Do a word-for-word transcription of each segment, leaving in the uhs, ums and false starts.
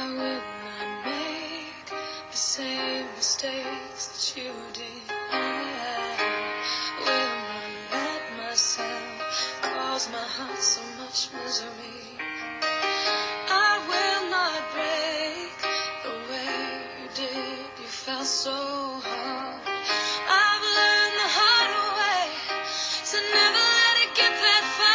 will not make the same mistakes that you did. I will not let myself cause my heart so much misery. I will not break the way you did. You felt so hard. I've learned the hard way to never let it get that far.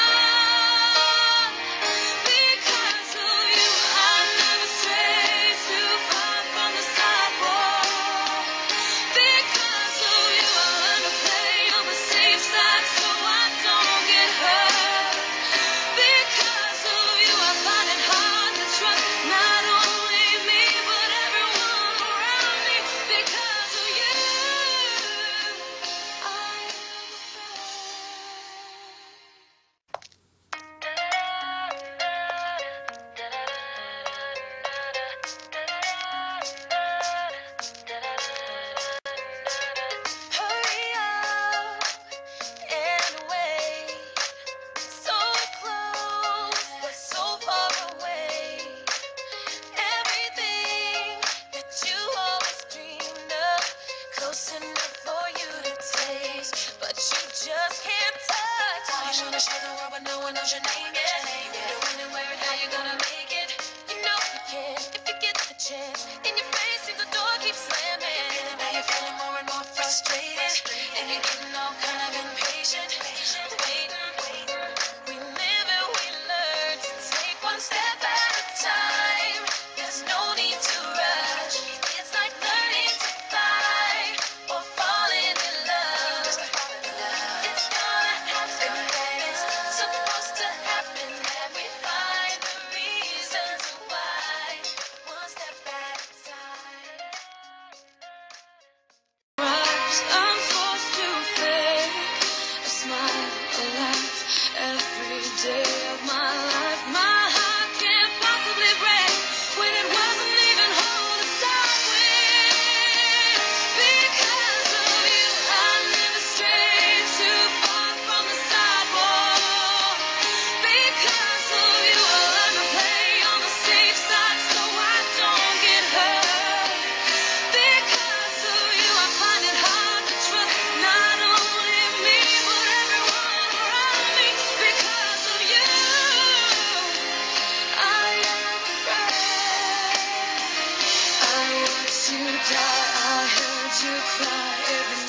Because of you, I never strayed too far from the sidewalk. Because of you, I learned to play on the safe side so I don't get hurt. Because of you, I find it hard to trust not only me but everyone around me. Because of you, I am hurry up and wait. So close, but so far away. Everything that you always dreamed of, close enough for you to taste, but you just can't touch. You wanna show the world, but no one knows your name yet. You're winning, where and how you gonna make it? You know you can if you get the chance. In your face, see the door keeps slamming. Now you're feeling more and more frustrated, and you're getting all kind of impatient. Waiting, we live and we learn to take one step at a time. There's no need to rush. It's like learning to fly or falling in love. It's gonna happen, it's supposed to happen, and we find the reasons why. One step at a time. I'm forced to fake a smile, a laugh every day of my life. My heart can't possibly break when it wasn't even whole to start with. Because of you, I never strayed too far from the sidewalk. Because of you, I learned to play on the safe side so I don't get hurt. Because of you, I find it hard to trust not only me but everyone around me. Because of you, I am afraid. I watched you die, I heard you cry every